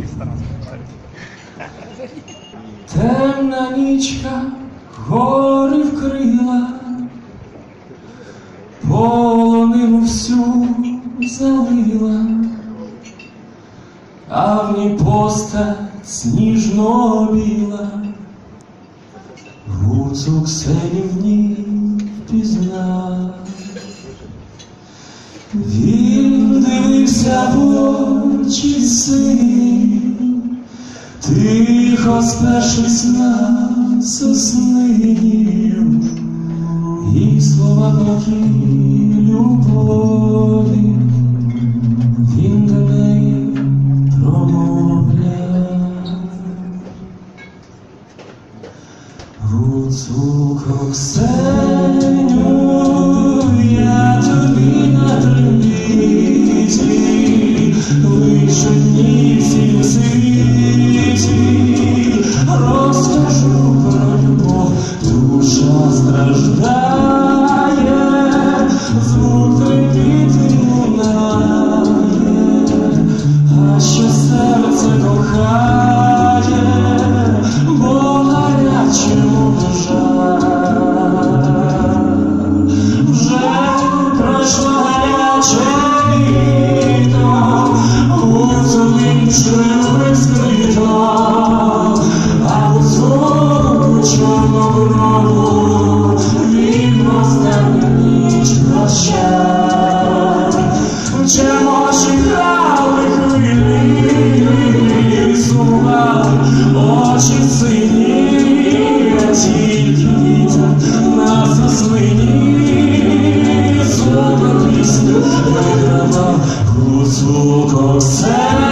Темна нічка гори вкрила, полонину всю залила, а в ній постать сніжно-біла. Гуцулку Ксені в ній впізнав. Він дивився в очі сині, тихо спершись на соснині, і слова поки любові він до неї промовляв. Гуцулко Ксеню, я тобі на трембіті, лише дні всі у світі, розкажу про любов, душа страждає, звук трембіти лунає, а що серце кохає, бо гарячому вже пройшло гаряче літо, гуцулинчою скрито, а гуцулку чорноброву він останню ніч прощає. Чого ж грали хвилі, сумували очі сині, а тільки вітер на заслині, звук пісню вигравав Гуцулко Ксеня.